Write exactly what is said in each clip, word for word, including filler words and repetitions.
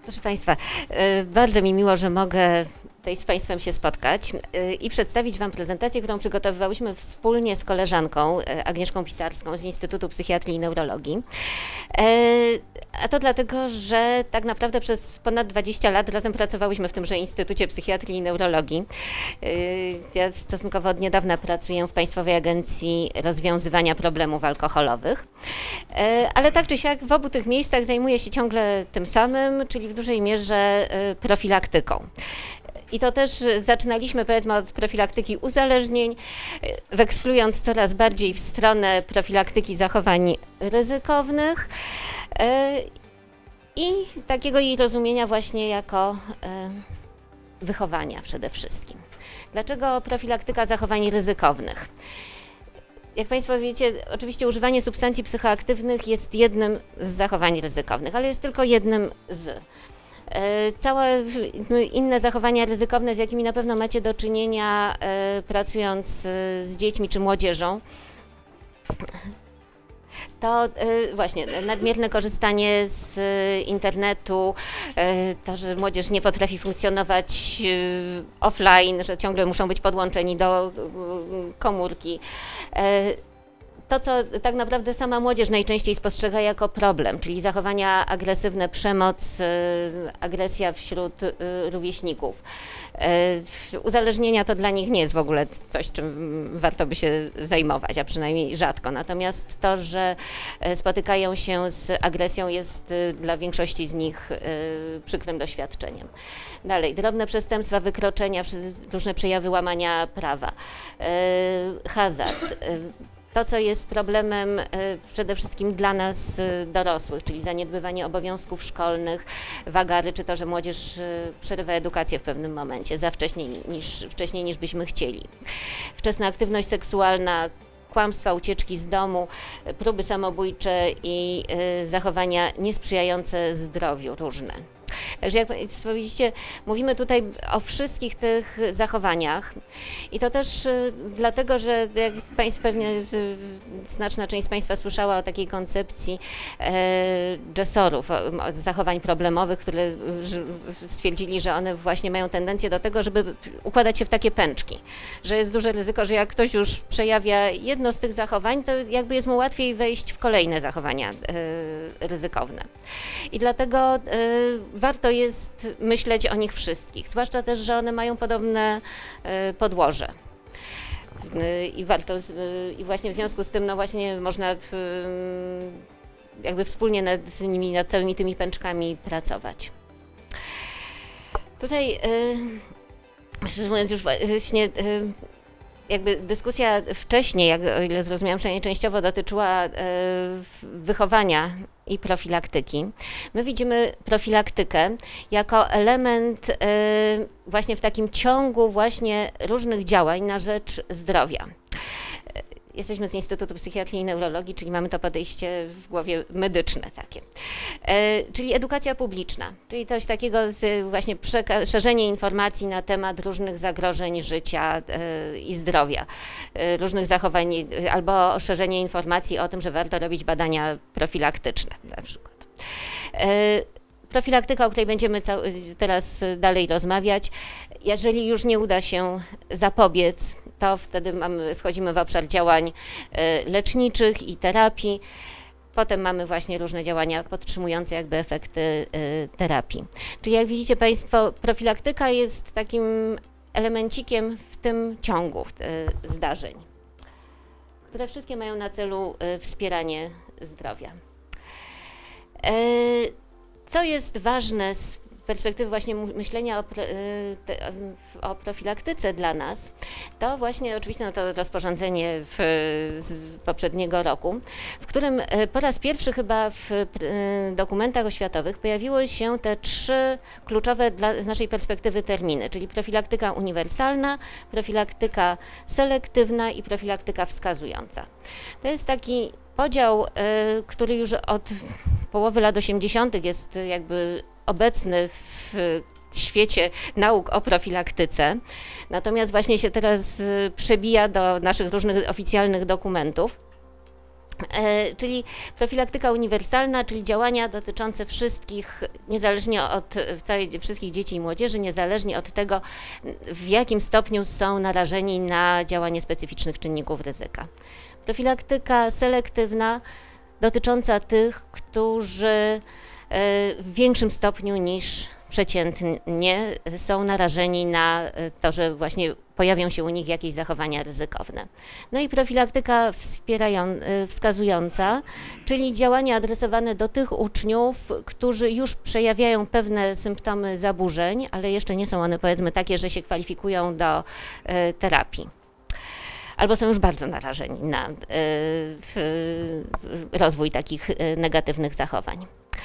Proszę Państwa, bardzo mi miło, że mogę tutaj z Państwem się spotkać i przedstawić Wam prezentację, którą przygotowywałyśmy wspólnie z koleżanką Agnieszką Pisarską z Instytutu Psychiatrii i Neurologii. A to dlatego, że tak naprawdę przez ponad dwadzieścia lat razem pracowałyśmy w tymże Instytucie Psychiatrii i Neurologii. Ja stosunkowo od niedawna pracuję w Państwowej Agencji Rozwiązywania Problemów Alkoholowych, ale tak czy siak w obu tych miejscach zajmuję się ciągle tym samym, czyli w dużej mierze profilaktyką. I to też zaczynaliśmy, powiedzmy, od profilaktyki uzależnień, wekslując coraz bardziej w stronę profilaktyki zachowań ryzykownych i takiego jej rozumienia właśnie jako wychowania przede wszystkim. Dlaczego profilaktyka zachowań ryzykownych? Jak Państwo wiecie, oczywiście używanie substancji psychoaktywnych jest jednym z zachowań ryzykownych, ale jest tylko jednym z. Całe inne zachowania ryzykowne, z jakimi na pewno macie do czynienia pracując z dziećmi czy młodzieżą, to właśnie nadmierne korzystanie z internetu, to, że młodzież nie potrafi funkcjonować offline, że ciągle muszą być podłączeni do komórki. To, co tak naprawdę sama młodzież najczęściej spostrzega jako problem, czyli zachowania agresywne, przemoc, agresja wśród rówieśników. Uzależnienia to dla nich nie jest w ogóle coś, czym warto by się zajmować, a przynajmniej rzadko. Natomiast to, że spotykają się z agresją, jest dla większości z nich przykrym doświadczeniem. Dalej, drobne przestępstwa, wykroczenia, różne przejawy łamania prawa, hazard. To, co jest problemem przede wszystkim dla nas dorosłych, czyli zaniedbywanie obowiązków szkolnych, wagary, czy to, że młodzież przerywa edukację w pewnym momencie, za wcześnie niż, wcześniej niż byśmy chcieli. Wczesna aktywność seksualna, kłamstwa, ucieczki z domu, próby samobójcze i zachowania niesprzyjające zdrowiu różne. Także jak Państwo widzicie, mówimy tutaj o wszystkich tych zachowaniach i to też dlatego, że jak Państwo pewnie, znaczna część z Państwa słyszała o takiej koncepcji dżesorów, zachowań problemowych, które stwierdzili, że one właśnie mają tendencję do tego, żeby układać się w takie pęczki, że jest duże ryzyko, że jak ktoś już przejawia jedno z tych zachowań, to jakby jest mu łatwiej wejść w kolejne zachowania ryzykowne. I dlatego warto jest myśleć o nich wszystkich, zwłaszcza też, że one mają podobne podłoże. I warto, i właśnie w związku z tym, no właśnie można jakby wspólnie nad nimi, nad całymi tymi pęczkami pracować. Tutaj, szczerze mówiąc, już właśnie jakby dyskusja wcześniej, jak, o ile zrozumiałam, przynajmniej częściowo dotyczyła wychowania i profilaktyki. My widzimy profilaktykę jako element właśnie w takim ciągu właśnie różnych działań na rzecz zdrowia. Jesteśmy z Instytutu Psychiatrii i Neurologii, czyli mamy to podejście w głowie medyczne takie. E, czyli edukacja publiczna, czyli coś takiego z właśnie szerzenie informacji na temat różnych zagrożeń życia e, i zdrowia, e, różnych zachowań, albo szerzenie informacji o tym, że warto robić badania profilaktyczne na przykład. E, Profilaktyka, o której będziemy teraz dalej rozmawiać, jeżeli już nie uda się zapobiec, to wtedy mamy, wchodzimy w obszar działań leczniczych i terapii. Potem mamy właśnie różne działania podtrzymujące jakby efekty terapii. Czyli jak widzicie Państwo, profilaktyka jest takim elemencikiem w tym ciągu zdarzeń, które wszystkie mają na celu wspieranie zdrowia. Co jest ważne z perspektywy właśnie myślenia o, o profilaktyce dla nas, to właśnie oczywiście no to rozporządzenie w, z poprzedniego roku, w którym po raz pierwszy chyba w dokumentach oświatowych pojawiły się te trzy kluczowe dla, z naszej perspektywy terminy, czyli profilaktyka uniwersalna, profilaktyka selektywna i profilaktyka wskazująca. To jest taki podział, który już od połowy lat osiemdziesiątych jest jakby obecny w świecie nauk o profilaktyce, natomiast właśnie się teraz przebija do naszych różnych oficjalnych dokumentów. E, czyli profilaktyka uniwersalna, czyli działania dotyczące wszystkich, niezależnie od całej, wszystkich dzieci i młodzieży, niezależnie od tego, w jakim stopniu są narażeni na działanie specyficznych czynników ryzyka. Profilaktyka selektywna, dotycząca tych, którzy e, w większym stopniu niż przeciętnie są narażeni na to, że właśnie pojawią się u nich jakieś zachowania ryzykowne. No i profilaktyka wspierają, wskazująca, czyli działania adresowane do tych uczniów, którzy już przejawiają pewne symptomy zaburzeń, ale jeszcze nie są one, powiedzmy, takie, że się kwalifikują do terapii. Albo są już bardzo narażeni na rozwój takich negatywnych zachowań.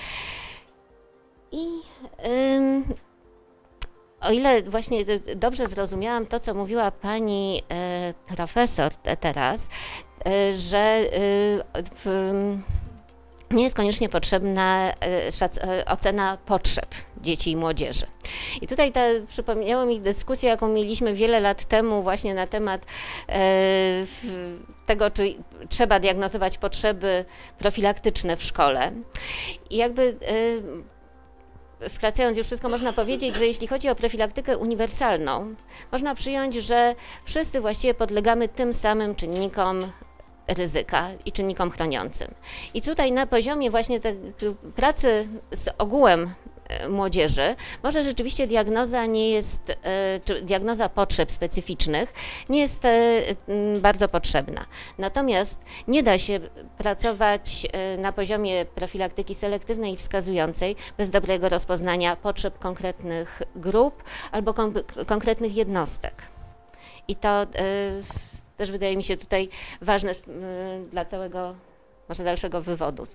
I ym, o ile właśnie dobrze zrozumiałam to, co mówiła pani y, profesor te, teraz, y, że y, w, nie jest koniecznie potrzebna y, szac, y, ocena potrzeb dzieci i młodzieży. I tutaj ta, przypomniało mi dyskusję, jaką mieliśmy wiele lat temu właśnie na temat y, tego, czy trzeba diagnozować potrzeby profilaktyczne w szkole. I jakby y, skracając już wszystko, można powiedzieć, że jeśli chodzi o profilaktykę uniwersalną, można przyjąć, że wszyscy właściwie podlegamy tym samym czynnikom ryzyka i czynnikom chroniącym. I tutaj na poziomie właśnie tej pracy z ogółem młodzieży, może rzeczywiście diagnoza nie jest, czy diagnoza potrzeb specyficznych nie jest bardzo potrzebna. Natomiast nie da się pracować na poziomie profilaktyki selektywnej i wskazującej bez dobrego rozpoznania potrzeb konkretnych grup albo kon konkretnych jednostek. I to też wydaje mi się tutaj ważne dla całego może dalszego wywodu.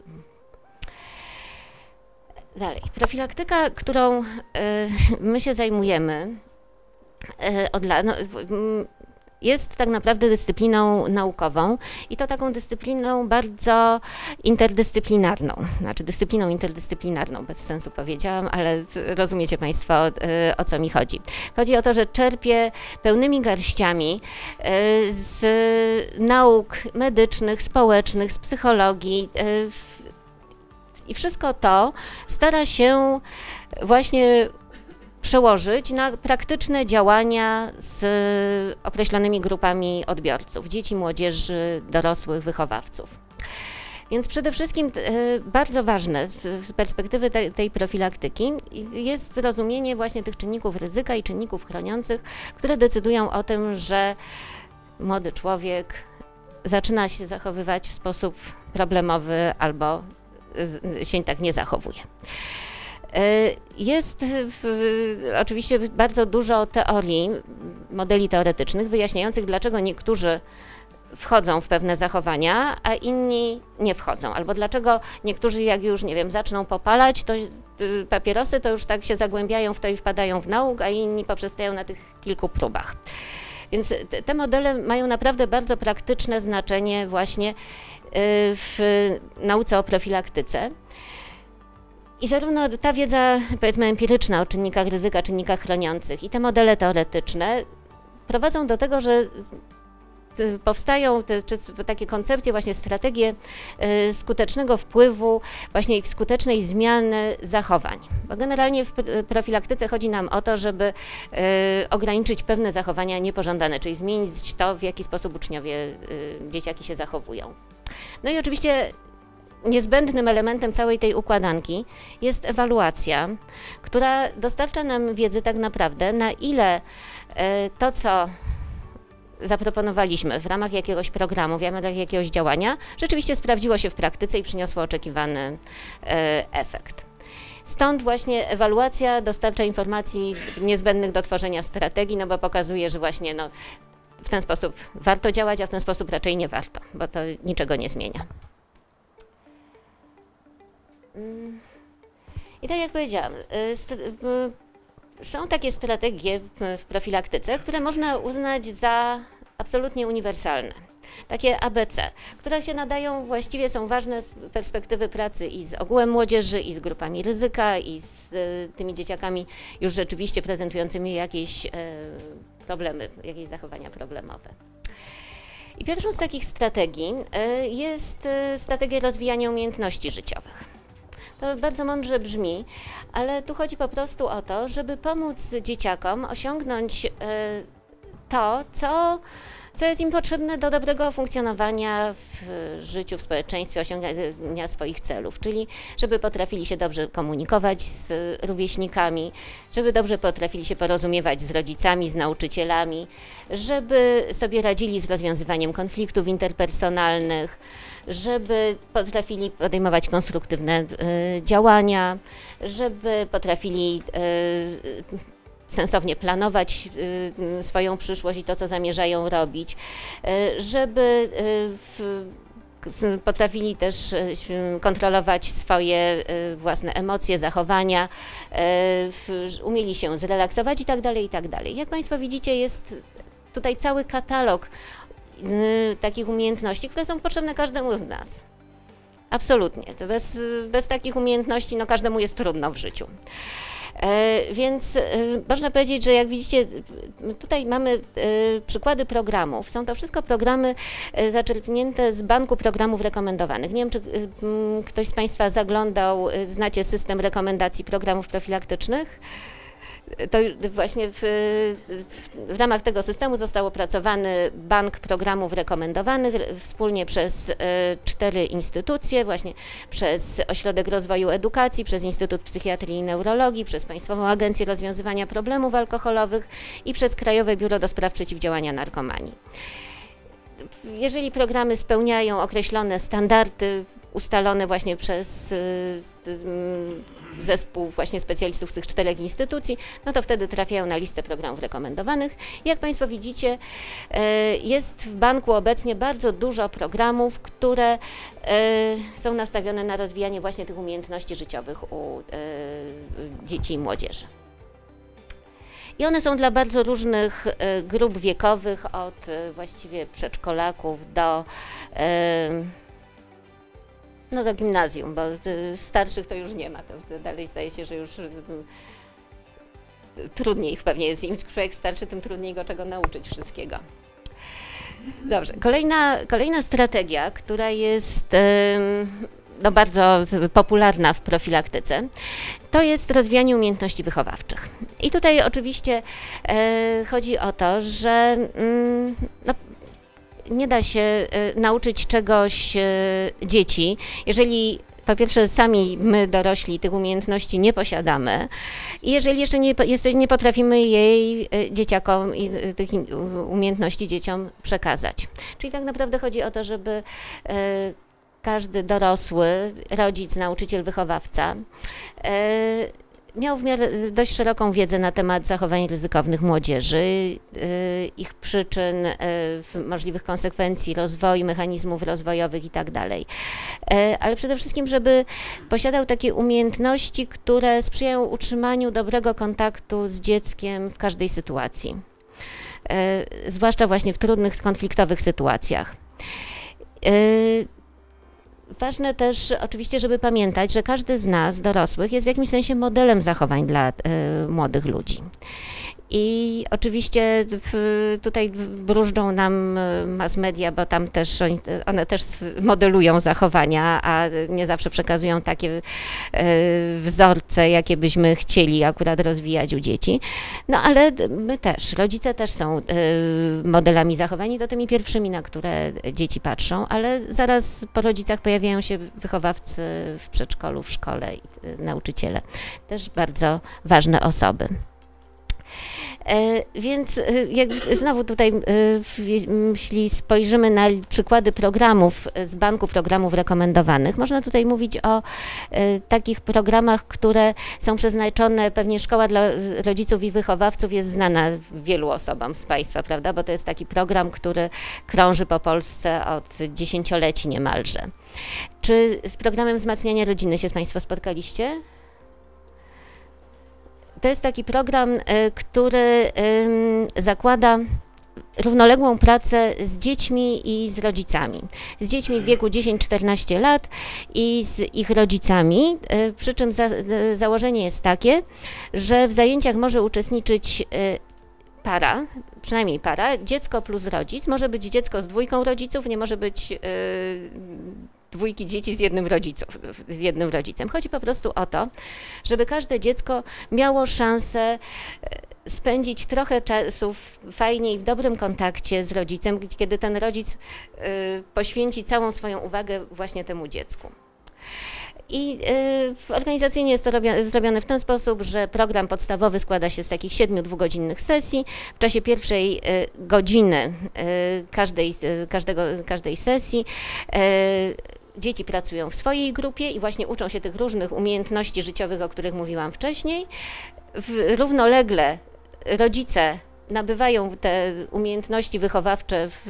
Dalej, profilaktyka, którą y, my się zajmujemy y, od lat, no, jest tak naprawdę dyscypliną naukową i to taką dyscypliną bardzo interdyscyplinarną, znaczy dyscypliną interdyscyplinarną, bez sensu powiedziałam, ale rozumiecie Państwo, y, o co mi chodzi. Chodzi o to, że czerpię pełnymi garściami y, z nauk medycznych, społecznych, z psychologii, y, i wszystko to stara się właśnie przełożyć na praktyczne działania z określonymi grupami odbiorców, dzieci, młodzieży, dorosłych, wychowawców. Więc przede wszystkim bardzo ważne z perspektywy tej, tej profilaktyki jest zrozumienie właśnie tych czynników ryzyka i czynników chroniących, które decydują o tym, że młody człowiek zaczyna się zachowywać w sposób problemowy albo się tak nie zachowuje. Jest oczywiście bardzo dużo teorii, modeli teoretycznych wyjaśniających, dlaczego niektórzy wchodzą w pewne zachowania, a inni nie wchodzą. Albo dlaczego niektórzy, jak już, nie wiem, zaczną popalać, to papierosy, to już tak się zagłębiają w to i wpadają w nauk, a inni poprzestają na tych kilku próbach. Więc te, te modele mają naprawdę bardzo praktyczne znaczenie właśnie w nauce o profilaktyce. I zarówno ta wiedza, powiedzmy, empiryczna o czynnikach ryzyka, czynnikach chroniących i te modele teoretyczne prowadzą do tego, że powstają te, czy takie koncepcje, właśnie strategie y, skutecznego wpływu, właśnie i skutecznej zmiany zachowań. Bo generalnie w profilaktyce chodzi nam o to, żeby y, ograniczyć pewne zachowania niepożądane, czyli zmienić to, w jaki sposób uczniowie, y, dzieciaki się zachowują. No i oczywiście niezbędnym elementem całej tej układanki jest ewaluacja, która dostarcza nam wiedzy tak naprawdę, na ile y, to, co zaproponowaliśmy w ramach jakiegoś programu, w ramach jakiegoś działania, rzeczywiście sprawdziło się w praktyce i przyniosło oczekiwany e, efekt. Stąd właśnie ewaluacja dostarcza informacji niezbędnych do tworzenia strategii, no bo pokazuje, że właśnie no, w ten sposób warto działać, a w ten sposób raczej nie warto, bo to niczego nie zmienia. I tak jak powiedziałam, są takie strategie w profilaktyce, które można uznać za absolutnie uniwersalne. Takie A B C, które się nadają, właściwie są ważne z perspektywy pracy i z ogółem młodzieży, i z grupami ryzyka, i z y, tymi dzieciakami już rzeczywiście prezentującymi jakieś y, problemy, jakieś zachowania problemowe. I pierwszą z takich strategii y, jest y, strategia rozwijania umiejętności życiowych. To bardzo mądrze brzmi, ale tu chodzi po prostu o to, żeby pomóc dzieciakom osiągnąć y, to, co, co jest im potrzebne do dobrego funkcjonowania w życiu, w społeczeństwie, osiągania swoich celów, czyli żeby potrafili się dobrze komunikować z rówieśnikami, żeby dobrze potrafili się porozumiewać z rodzicami, z nauczycielami, żeby sobie radzili z rozwiązywaniem konfliktów interpersonalnych, żeby potrafili podejmować konstruktywne y, działania, żeby potrafili y, sensownie planować y, swoją przyszłość i to, co zamierzają robić, y, żeby y, w, potrafili też y, kontrolować swoje y, własne emocje, zachowania, y, umieli się zrelaksować i tak dalej, i tak dalej. Jak Państwo widzicie, jest tutaj cały katalog y, takich umiejętności, które są potrzebne każdemu z nas. Absolutnie. To bez, bez takich umiejętności no, każdemu jest trudno w życiu. E, więc e, można powiedzieć, że jak widzicie, tutaj mamy e, przykłady programów. Są to wszystko programy e, zaczerpnięte z banku programów rekomendowanych. Nie wiem, czy e, m, ktoś z Państwa zaglądał, e, znacie system rekomendacji programów profilaktycznych? To właśnie w, w, w ramach tego systemu został opracowany bank programów rekomendowanych wspólnie przez y, cztery instytucje, właśnie przez Ośrodek Rozwoju Edukacji, przez Instytut Psychiatrii i Neurologii, przez Państwową Agencję Rozwiązywania Problemów Alkoholowych i przez Krajowe Biuro do Spraw Przeciwdziałania Narkomanii. Jeżeli programy spełniają określone standardy, ustalone właśnie przez y, y, zespół właśnie specjalistów z tych czterech instytucji, no to wtedy trafiają na listę programów rekomendowanych. Jak Państwo widzicie, y, jest w banku obecnie bardzo dużo programów, które y, są nastawione na rozwijanie właśnie tych umiejętności życiowych u y, dzieci i młodzieży. I one są dla bardzo różnych y, grup wiekowych, od y, właściwie przedszkolaków do y, no do gimnazjum, bo y, starszych to już nie ma, to, to dalej zdaje się, że już y, y, trudniej pewnie jest, im człowiek starszy, tym trudniej go czego nauczyć wszystkiego. Dobrze, kolejna, kolejna strategia, która jest y, no, bardzo popularna w profilaktyce, to jest rozwijanie umiejętności wychowawczych. I tutaj oczywiście y, chodzi o to, że y, no, nie da się y, nauczyć czegoś y, dzieci, jeżeli po pierwsze sami my dorośli tych umiejętności nie posiadamy i jeżeli jeszcze nie, jesteś, nie potrafimy jej y, dzieciakom i y, tych umiejętności dzieciom przekazać. Czyli tak naprawdę chodzi o to, żeby y, każdy dorosły, rodzic, nauczyciel, wychowawca y, miał w miarę dość szeroką wiedzę na temat zachowań ryzykownych młodzieży, ich przyczyn, możliwych konsekwencji rozwoju, mechanizmów rozwojowych i tak dalej. Ale przede wszystkim, żeby posiadał takie umiejętności, które sprzyjają utrzymaniu dobrego kontaktu z dzieckiem w każdej sytuacji, zwłaszcza właśnie w trudnych, konfliktowych sytuacjach. Ważne też oczywiście, żeby pamiętać, że każdy z nas, dorosłych, jest w jakimś sensie modelem zachowań dla y, młodych ludzi. I oczywiście w, tutaj bróżdżą nam mass media, bo tam też one też modelują zachowania, a nie zawsze przekazują takie wzorce, jakie byśmy chcieli akurat rozwijać u dzieci. No ale my też, rodzice też są modelami zachowań i to tymi pierwszymi, na które dzieci patrzą, ale zaraz po rodzicach pojawiają się wychowawcy w przedszkolu, w szkole i nauczyciele. Też bardzo ważne osoby. E, więc jak znowu tutaj, jeśli spojrzymy na przykłady programów z banku programów rekomendowanych, można tutaj mówić o e, takich programach, które są przeznaczone, pewnie szkoła dla rodziców i wychowawców jest znana wielu osobom z Państwa, prawda, bo to jest taki program, który krąży po Polsce od dziesięcioleci niemalże. Czy z programem wzmacniania rodziny się Państwo spotkaliście? To jest taki program, który zakłada równoległą pracę z dziećmi i z rodzicami. Z dziećmi w wieku dziesięć czternaście lat i z ich rodzicami, przy czym za, założenie jest takie, że w zajęciach może uczestniczyć para, przynajmniej para, dziecko plus rodzic, może być dziecko z dwójką rodziców, nie może być yy, dwójki dzieci z jednym, rodziców, z jednym rodzicem. Chodzi po prostu o to, żeby każde dziecko miało szansę spędzić trochę czasu fajnie i w dobrym kontakcie z rodzicem, kiedy ten rodzic yy, poświęci całą swoją uwagę właśnie temu dziecku. I y, organizacyjnie jest to robione, zrobione w ten sposób, że program podstawowy składa się z takich siedmiu dwugodzinnych sesji. W czasie pierwszej y, godziny y, każdej, y, każdego, każdej sesji y, dzieci pracują w swojej grupie i właśnie uczą się tych różnych umiejętności życiowych, o których mówiłam wcześniej. W, równolegle rodzice nabywają te umiejętności wychowawcze w,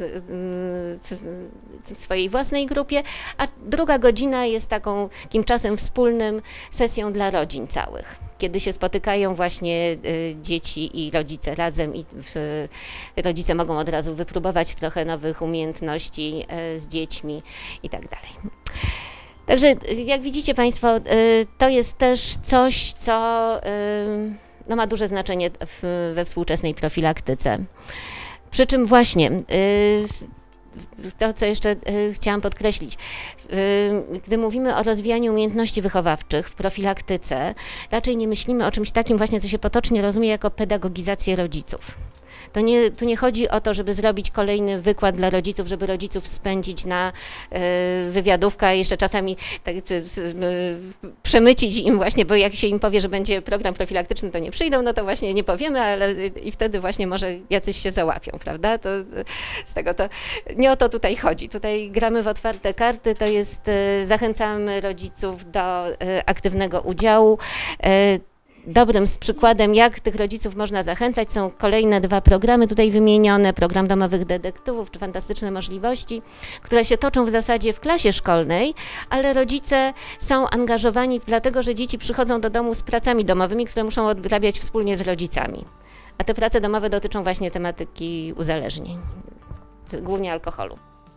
w, w swojej własnej grupie, a druga godzina jest taką, takim czasem wspólnym, sesją dla rodzin całych, kiedy się spotykają właśnie y, dzieci i rodzice razem i w, rodzice mogą od razu wypróbować trochę nowych umiejętności y, z dziećmi i tak dalej. Także jak widzicie Państwo, y, to jest też coś, co y, no ma duże znaczenie w, we współczesnej profilaktyce. Przy czym właśnie, yy, to co jeszcze yy, chciałam podkreślić, yy, gdy mówimy o rozwijaniu umiejętności wychowawczych w profilaktyce, raczej nie myślimy o czymś takim właśnie, co się potocznie rozumie jako pedagogizację rodziców. To nie, tu nie chodzi o to, żeby zrobić kolejny wykład dla rodziców, żeby rodziców spędzić na y, wywiadówkę, a jeszcze czasami tak, y, y, przemycić im właśnie, bo jak się im powie, że będzie program profilaktyczny, to nie przyjdą, no to właśnie nie powiemy, ale y, i wtedy właśnie może jacyś się załapią, prawda? To, y, z tego to nie o to tutaj chodzi. Tutaj gramy w otwarte karty, to jest, y, zachęcamy rodziców do y, aktywnego udziału. Y, Dobrym z przykładem, jak tych rodziców można zachęcać, są kolejne dwa programy tutaj wymienione, program domowych detektywów czy fantastyczne możliwości, które się toczą w zasadzie w klasie szkolnej, ale rodzice są angażowani dlatego, że dzieci przychodzą do domu z pracami domowymi, które muszą odrabiać wspólnie z rodzicami. A te prace domowe dotyczą właśnie tematyki uzależnień, głównie alkoholu.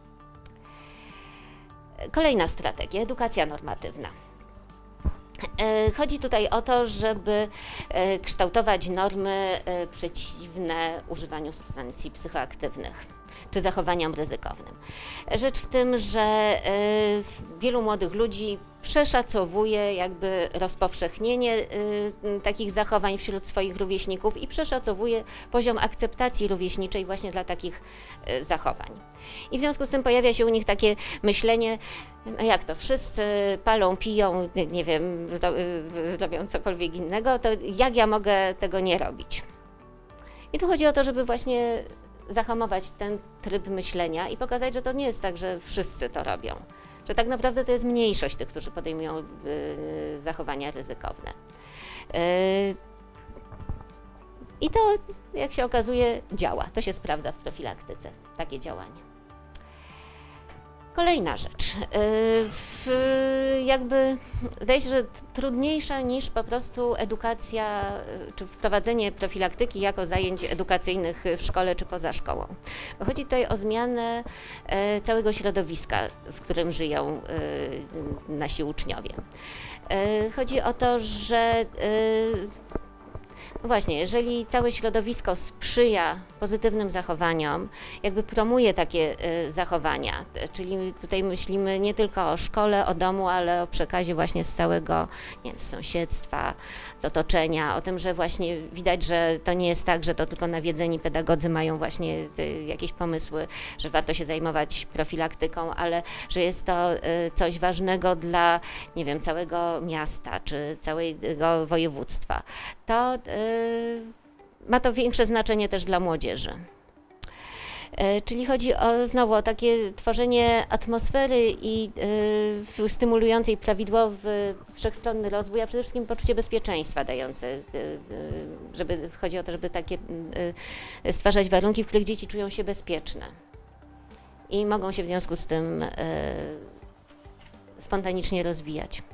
Kolejna strategia, edukacja normatywna. Chodzi tutaj o to, żeby kształtować normy przeciwne używaniu substancji psychoaktywnych czy zachowaniom ryzykownym. Rzecz w tym, że wielu młodych ludzi przeszacowuje jakby rozpowszechnienie takich zachowań wśród swoich rówieśników i przeszacowuje poziom akceptacji rówieśniczej właśnie dla takich zachowań. I w związku z tym pojawia się u nich takie myślenie, no jak to, wszyscy palą, piją, nie wiem, robią cokolwiek innego, to jak ja mogę tego nie robić? I tu chodzi o to, żeby właśnie zahamować ten tryb myślenia i pokazać, że to nie jest tak, że wszyscy to robią, że tak naprawdę to jest mniejszość tych, którzy podejmują y, zachowania ryzykowne. Y, I to, jak się okazuje, działa. To się sprawdza w profilaktyce, takie działanie. Kolejna rzecz, w, jakby wydaje się, że trudniejsza niż po prostu edukacja, czy wprowadzenie profilaktyki jako zajęć edukacyjnych w szkole czy poza szkołą. Bo chodzi tutaj o zmianę całego środowiska, w którym żyją nasi uczniowie. Chodzi o to, że no właśnie, jeżeli całe środowisko sprzyja pozytywnym zachowaniom, jakby promuje takie y, zachowania, czyli tutaj myślimy nie tylko o szkole, o domu, ale o przekazie właśnie z całego, nie wiem, z sąsiedztwa, z otoczenia, o tym, że właśnie widać, że to nie jest tak, że to tylko nawiedzeni pedagodzy mają właśnie y, jakieś pomysły, że warto się zajmować profilaktyką, ale że jest to y, coś ważnego dla, nie wiem, całego miasta czy całego województwa. To y, ma to większe znaczenie też dla młodzieży. Czyli chodzi o, znowu o takie tworzenie atmosfery i y, stymulującej prawidłowy, wszechstronny rozwój, a przede wszystkim poczucie bezpieczeństwa dające, y, y, żeby, chodzi o to, żeby takie y, stwarzać warunki, w których dzieci czują się bezpieczne i mogą się w związku z tym y, spontanicznie rozwijać.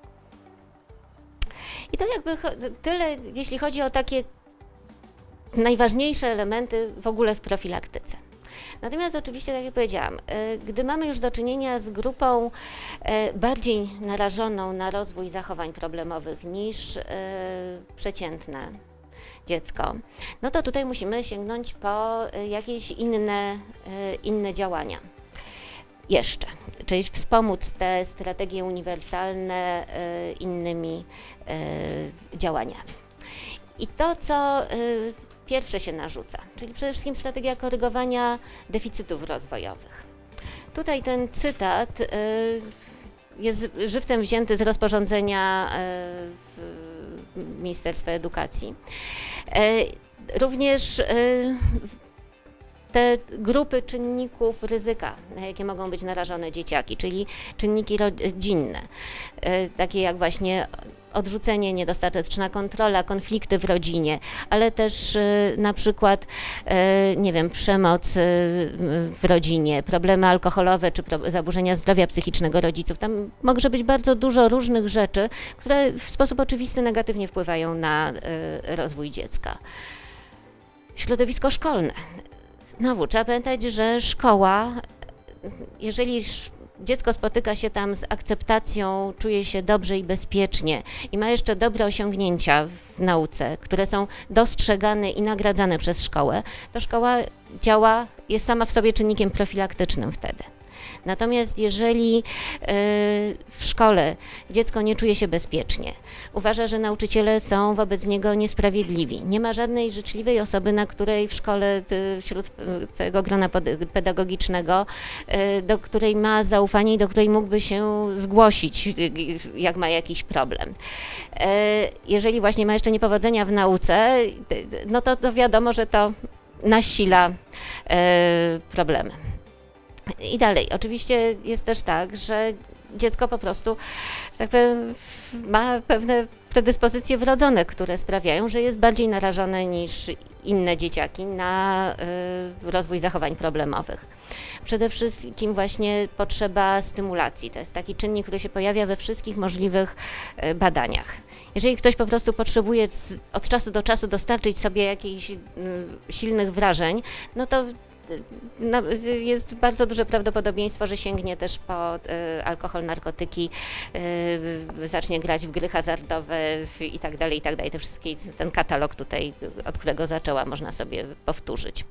I to jakby tyle, jeśli chodzi o takie najważniejsze elementy w ogóle w profilaktyce. Natomiast oczywiście, tak jak powiedziałam, gdy mamy już do czynienia z grupą bardziej narażoną na rozwój zachowań problemowych niż przeciętne dziecko, no to tutaj musimy sięgnąć po jakieś inne, inne działania jeszcze, czyli wspomóc te strategie uniwersalne innymi działaniami. I to, co pierwsze się narzuca, czyli przede wszystkim strategia korygowania deficytów rozwojowych. Tutaj ten cytat jest żywcem wzięty z rozporządzenia Ministerstwa Edukacji. Również te grupy czynników ryzyka, na jakie mogą być narażone dzieciaki, czyli czynniki rodzinne, takie jak właśnie odrzucenie, niedostateczna kontrola, konflikty w rodzinie, ale też na przykład, nie wiem, przemoc w rodzinie, problemy alkoholowe czy zaburzenia zdrowia psychicznego rodziców. Tam może być bardzo dużo różnych rzeczy, które w sposób oczywisty negatywnie wpływają na rozwój dziecka. Środowisko szkolne. Znowu trzeba pamiętać, że szkoła, jeżeli dziecko spotyka się tam z akceptacją, czuje się dobrze i bezpiecznie i ma jeszcze dobre osiągnięcia w nauce, które są dostrzegane i nagradzane przez szkołę, to szkoła działa, jest sama w sobie czynnikiem profilaktycznym wtedy. Natomiast jeżeli w szkole dziecko nie czuje się bezpiecznie, uważa, że nauczyciele są wobec niego niesprawiedliwi, nie ma żadnej życzliwej osoby, na której w szkole, wśród całego grona pedagogicznego, do której ma zaufanie i do której mógłby się zgłosić, jak ma jakiś problem. Jeżeli właśnie ma jeszcze niepowodzenia w nauce, no to, to wiadomo, że to nasila problemy. I dalej, oczywiście jest też tak, że dziecko po prostu, że tak powiem, ma pewne predyspozycje wrodzone, które sprawiają, że jest bardziej narażone niż inne dzieciaki na y, rozwój zachowań problemowych. Przede wszystkim właśnie potrzeba stymulacji. To jest taki czynnik, który się pojawia we wszystkich możliwych y, badaniach. Jeżeli ktoś po prostu potrzebuje od czasu do czasu dostarczyć sobie jakichś y, silnych wrażeń, no to jest bardzo duże prawdopodobieństwo, że sięgnie też po y, alkohol, narkotyki, y, zacznie grać w gry hazardowe i tak dalej, i tak dalej. Te wszystkie, ten katalog tutaj, od którego zaczęła, można sobie powtórzyć.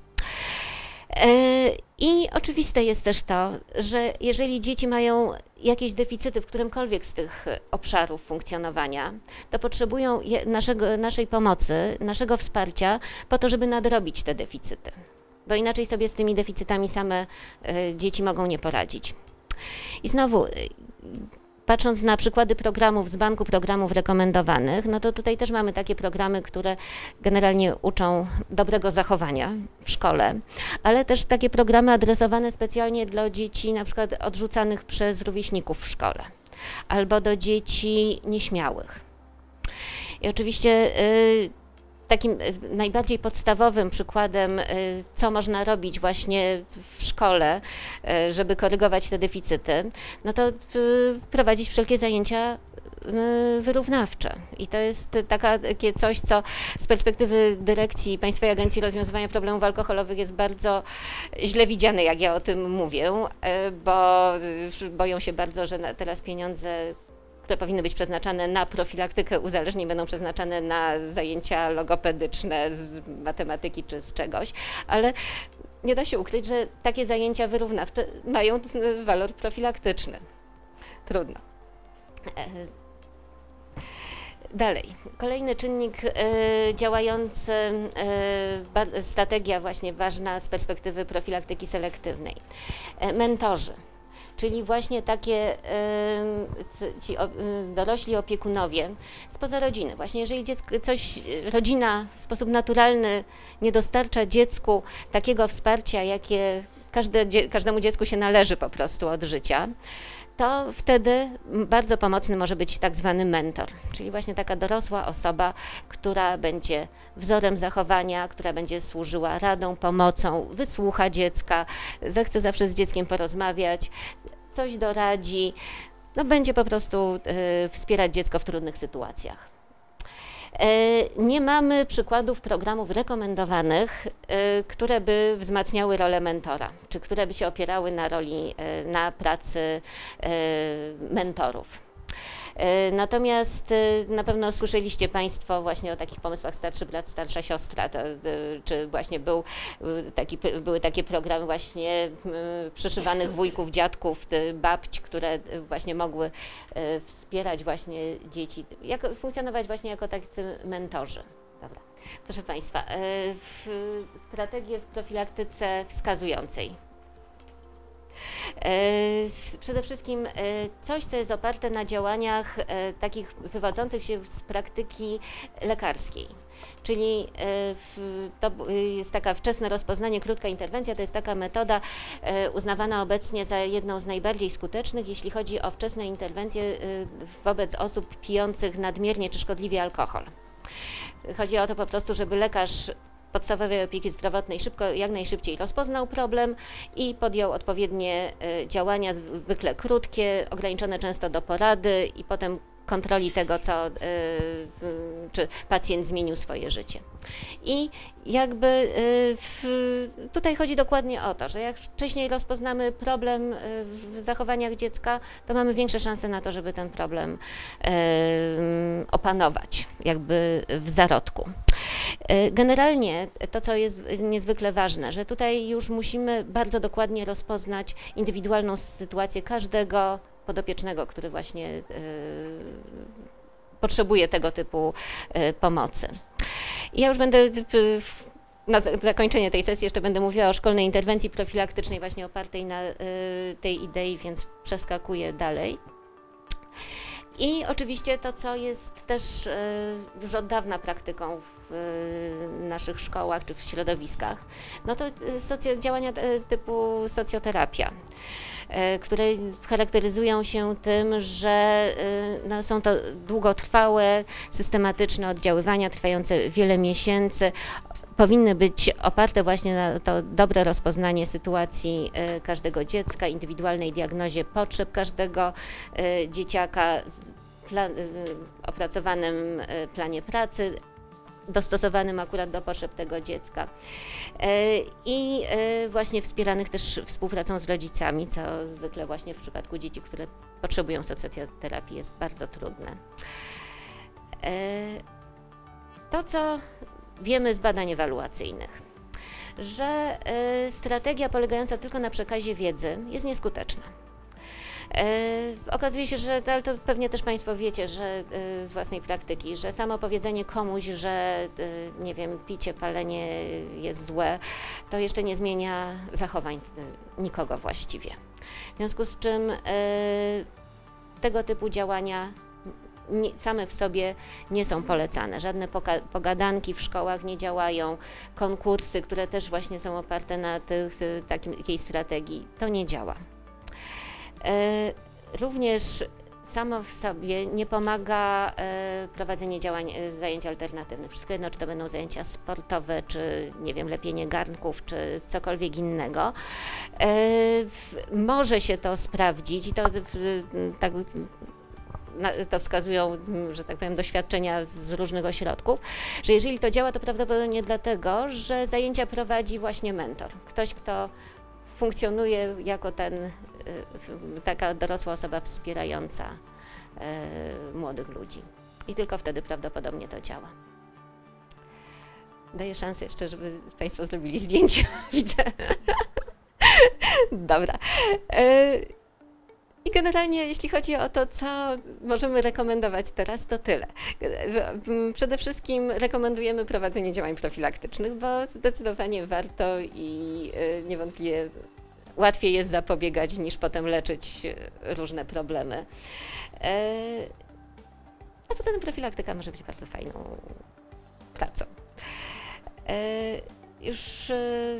I oczywiste jest też to, że jeżeli dzieci mają jakieś deficyty w którymkolwiek z tych obszarów funkcjonowania, to potrzebują naszego, naszej pomocy, naszego wsparcia po to, żeby nadrobić te deficyty. Bo inaczej sobie z tymi deficytami same y, dzieci mogą nie poradzić. I znowu, y, patrząc na przykłady programów z banku programów rekomendowanych, no to tutaj też mamy takie programy, które generalnie uczą dobrego zachowania w szkole, ale też takie programy adresowane specjalnie dla dzieci na przykład odrzucanych przez rówieśników w szkole, albo do dzieci nieśmiałych. I oczywiście y, takim najbardziej podstawowym przykładem, co można robić właśnie w szkole, żeby korygować te deficyty, no to prowadzić wszelkie zajęcia wyrównawcze. I to jest taka, takie coś, co z perspektywy dyrekcji Państwowej Agencji Rozwiązywania Problemów Alkoholowych jest bardzo źle widziane, jak ja o tym mówię, bo boją się bardzo, że teraz pieniądze, które powinny być przeznaczane na profilaktykę uzależnień, będą przeznaczane na zajęcia logopedyczne z matematyki czy z czegoś, ale nie da się ukryć, że takie zajęcia wyrównawcze mają walor profilaktyczny. Trudno. Dalej, kolejny czynnik y, działający, y, strategia właśnie ważna z perspektywy profilaktyki selektywnej. Y, mentorzy. Czyli właśnie takie y, ci o, y, dorośli opiekunowie spoza rodziny. Właśnie jeżeli dziecko, coś, rodzina w sposób naturalny nie dostarcza dziecku takiego wsparcia, jakie każde, dzie, każdemu dziecku się należy po prostu od życia, to wtedy bardzo pomocny może być tak zwany mentor, czyli właśnie taka dorosła osoba, która będzie wzorem zachowania, która będzie służyła radą, pomocą, wysłucha dziecka, zechce zawsze z dzieckiem porozmawiać, coś doradzi, no będzie po prostu y, wspierać dziecko w trudnych sytuacjach. Nie mamy przykładów programów rekomendowanych, które by wzmacniały rolę mentora, czy które by się opierały na roli, na pracy mentorów. Natomiast na pewno słyszeliście Państwo właśnie o takich pomysłach starszy brat, starsza siostra, to, czy właśnie był taki, były takie programy właśnie przyszywanych wujków, dziadków, babć, które właśnie mogły wspierać właśnie dzieci, jak, funkcjonować właśnie jako tacy mentorzy. Dobra. Proszę Państwa, w strategię w profilaktyce wskazującej. Przede wszystkim coś, co jest oparte na działaniach takich wywodzących się z praktyki lekarskiej. Czyli to jest taka wczesne rozpoznanie, krótka interwencja, to jest taka metoda uznawana obecnie za jedną z najbardziej skutecznych, jeśli chodzi o wczesne interwencje wobec osób pijących nadmiernie czy szkodliwie alkohol. Chodzi o to po prostu, żeby lekarz podstawowej opieki zdrowotnej szybko, jak najszybciej rozpoznał problem i podjął odpowiednie działania, zwykle krótkie, ograniczone często do porady i potem kontroli tego, co, czy pacjent zmienił swoje życie. I jakby w, tutaj chodzi dokładnie o to, że jak wcześniej rozpoznamy problem w zachowaniach dziecka, to mamy większe szanse na to, żeby ten problem opanować, jakby w zarodku. Generalnie to, co jest niezwykle ważne, że tutaj już musimy bardzo dokładnie rozpoznać indywidualną sytuację każdego podopiecznego, który właśnie y, potrzebuje tego typu y, pomocy. Ja już będę y, na zakończenie tej sesji jeszcze będę mówiła o szkolnej interwencji profilaktycznej właśnie opartej na y, tej idei, więc przeskakuję dalej. I oczywiście to, co jest też y, już od dawna praktyką w y, naszych szkołach czy w środowiskach, no to socjo, działania typu socjoterapia, y, które charakteryzują się tym, że y, no, są to długotrwałe, systematyczne oddziaływania trwające wiele miesięcy. Powinny być oparte właśnie na to dobre rozpoznanie sytuacji y, każdego dziecka, indywidualnej diagnozie potrzeb każdego y, dzieciaka, plan, y, opracowanym y, planie pracy, dostosowanym akurat do potrzeb tego dziecka y, i y, właśnie wspieranych też współpracą z rodzicami, co zwykle właśnie w przypadku dzieci, które potrzebują socjoterapii, jest bardzo trudne. Y, to, co wiemy z badań ewaluacyjnych, że y, strategia polegająca tylko na przekazie wiedzy jest nieskuteczna. Y, okazuje się, że, ale to pewnie też Państwo wiecie, że y, z własnej praktyki, że samo powiedzenie komuś, że y, nie wiem, picie, palenie jest złe, to jeszcze nie zmienia zachowań y, nikogo właściwie. W związku z czym y, tego typu działania Nie, same w sobie nie są polecane. Żadne pogadanki w szkołach nie działają, konkursy, które też właśnie są oparte na tych, takim, takiej strategii, to nie działa. E, również samo w sobie nie pomaga e, prowadzenie działań, e, zajęć alternatywnych. Wszystko jedno, czy to będą zajęcia sportowe, czy nie wiem, lepienie garnków, czy cokolwiek innego. E, w, może się to sprawdzić i to w, tak to wskazują, że tak powiem, doświadczenia z różnych ośrodków, że jeżeli to działa, to prawdopodobnie dlatego, że zajęcia prowadzi właśnie mentor. Ktoś, kto funkcjonuje jako ten, taka dorosła osoba wspierająca młodych ludzi. I tylko wtedy prawdopodobnie to działa. Daję szansę jeszcze, żeby Państwo zrobili zdjęcie. Widzę. Dobra. I generalnie, jeśli chodzi o to, co możemy rekomendować teraz, to tyle. Przede wszystkim rekomendujemy prowadzenie działań profilaktycznych, bo zdecydowanie warto i niewątpliwie łatwiej jest zapobiegać, niż potem leczyć różne problemy. A poza tym profilaktyka może być bardzo fajną pracą. Już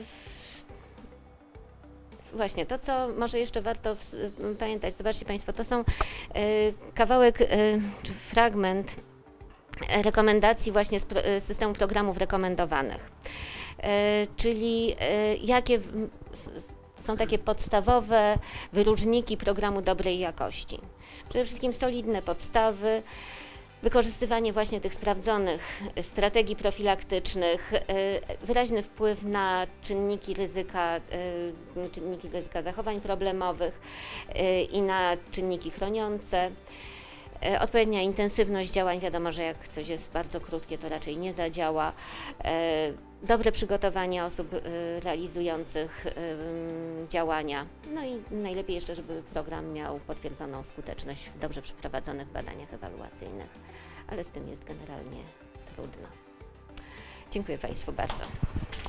właśnie to, co może jeszcze warto w, pamiętać, zobaczcie Państwo, to są y, kawałek, y, czy fragment rekomendacji właśnie z pro, y, systemu programów rekomendowanych, y, czyli y, jakie w, są takie podstawowe wyróżniki programu dobrej jakości. Przede wszystkim solidne podstawy, wykorzystywanie właśnie tych sprawdzonych strategii profilaktycznych, wyraźny wpływ na czynniki ryzyka, czynniki ryzyka zachowań problemowych i na czynniki chroniące, E, Odpowiednia intensywność działań, wiadomo, że jak coś jest bardzo krótkie, to raczej nie zadziała. E, Dobre przygotowanie osób e, realizujących e, działania. No i najlepiej jeszcze, żeby program miał potwierdzoną skuteczność w dobrze przeprowadzonych badaniach ewaluacyjnych, ale z tym jest generalnie trudno. Dziękuję Państwu bardzo.